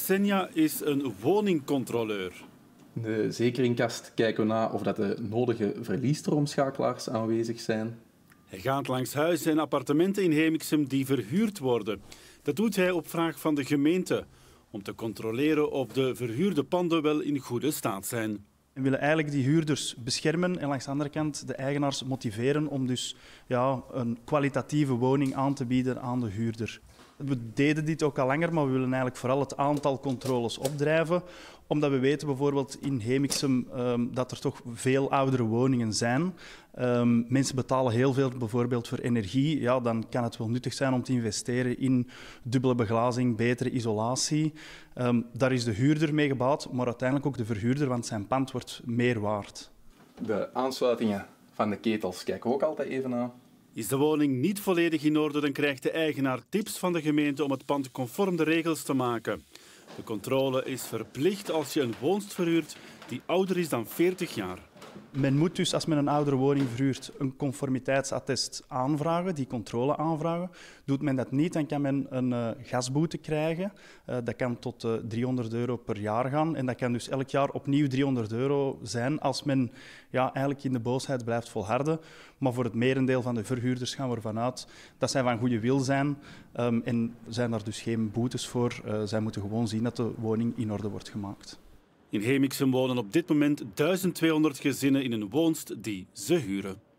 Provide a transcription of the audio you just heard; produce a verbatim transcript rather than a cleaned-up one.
Senja is een woningcontroleur. In de zekeringkast kijken we na of dat de nodige verliesstroomschakelaars aanwezig zijn. Hij gaat langs huizen en appartementen in Hemiksem die verhuurd worden. Dat doet hij op vraag van de gemeente, om te controleren of de verhuurde panden wel in goede staat zijn. We willen eigenlijk die huurders beschermen en langs de andere kant de eigenaars motiveren om dus ja, een kwalitatieve woning aan te bieden aan de huurder. We deden dit ook al langer, maar we willen eigenlijk vooral het aantal controles opdrijven, omdat we weten bijvoorbeeld in Hemiksem um, dat er toch veel oudere woningen zijn. Um, mensen betalen heel veel bijvoorbeeld voor energie. Ja, dan kan het wel nuttig zijn om te investeren in dubbele beglazing, betere isolatie. Um, daar is de huurder mee gebaat, maar uiteindelijk ook de verhuurder, want zijn pand wordt meer waard. De aansluitingen van de ketels kijken we ook altijd even naar. Is de woning niet volledig in orde, dan krijgt de eigenaar tips van de gemeente om het pand conform de regels te maken. De controle is verplicht als je een woonst verhuurt die ouder is dan veertig jaar. Men moet dus, als men een oudere woning verhuurt, een conformiteitsattest aanvragen, die controle aanvragen. Doet men dat niet, dan kan men een uh, gasboete krijgen. Uh, dat kan tot uh, driehonderd euro per jaar gaan. En dat kan dus elk jaar opnieuw driehonderd euro zijn als men ja, eigenlijk in de boosheid blijft volharden. Maar voor het merendeel van de verhuurders gaan we ervan uit dat zij van goede wil zijn. Um, en zijn daar dus geen boetes voor. Uh, zij moeten gewoon zien dat de woning in orde wordt gemaakt. In Hemiksem wonen op dit moment duizend tweehonderd gezinnen in een woonst die ze huren.